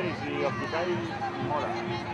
ver y si os quitáis, mola.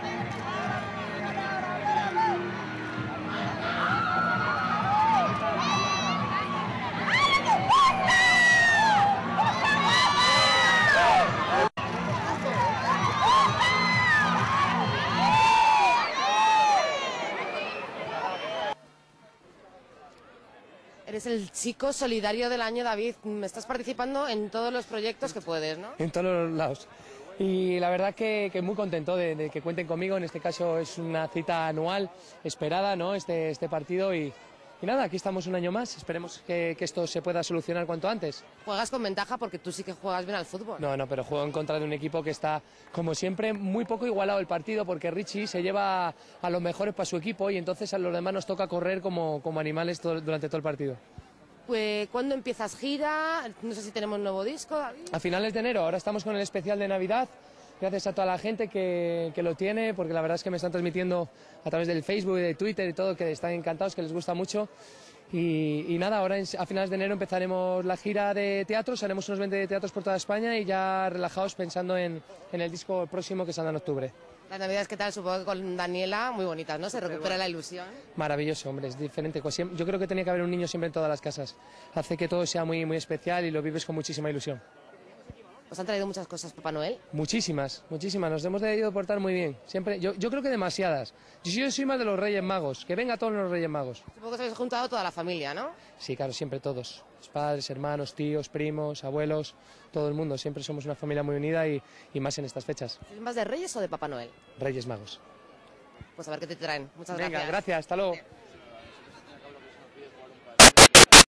Eres el chico solidario del año, David. Estás participando en todos los proyectos que puedes, ¿no? En todos los lados. Y la verdad que muy contento de que cuenten conmigo. En este caso es una cita anual esperada, ¿no? Este partido y nada, aquí estamos un año más. Esperemos que esto se pueda solucionar cuanto antes. Juegas con ventaja porque tú sí que juegas bien al fútbol. No, pero juego en contra de un equipo que está, como siempre, muy poco igualado el partido porque Richie se lleva a los mejores para su equipo y entonces a los demás nos toca correr como animales durante todo el partido. Pues, ¿cuándo empiezas gira? No sé si tenemos nuevo disco, David. A finales de enero, ahora estamos con el especial de Navidad. Gracias a toda la gente que lo tiene, porque la verdad es que me están transmitiendo a través del Facebook y de Twitter y todo, que están encantados, que les gusta mucho. Y nada, ahora a finales de enero empezaremos la gira de teatros, haremos unos 20 teatros por toda España y ya relajados pensando en el disco próximo que saldrá en octubre. Las navidades, ¿qué tal? Supongo que con Daniela, muy bonitas, ¿no? Se recupera la ilusión. Maravilloso, hombre, es diferente. Yo creo que tenía que haber un niño siempre en todas las casas. Hace que todo sea muy, muy especial y lo vives con muchísima ilusión. ¿Os han traído muchas cosas, Papá Noel? Muchísimas, nos hemos debido portar muy bien. Siempre, yo creo que demasiadas. Yo soy más de los Reyes Magos, que venga todos los Reyes Magos. Supongo que os habéis juntado toda la familia, ¿no? Sí, claro, siempre todos. Los padres, hermanos, tíos, primos, abuelos, todo el mundo. Siempre somos una familia muy unida y más en estas fechas. ¿Sois más de Reyes o de Papá Noel? Reyes Magos. Pues a ver qué te traen. Muchas Venga, gracias. gracias, hasta luego.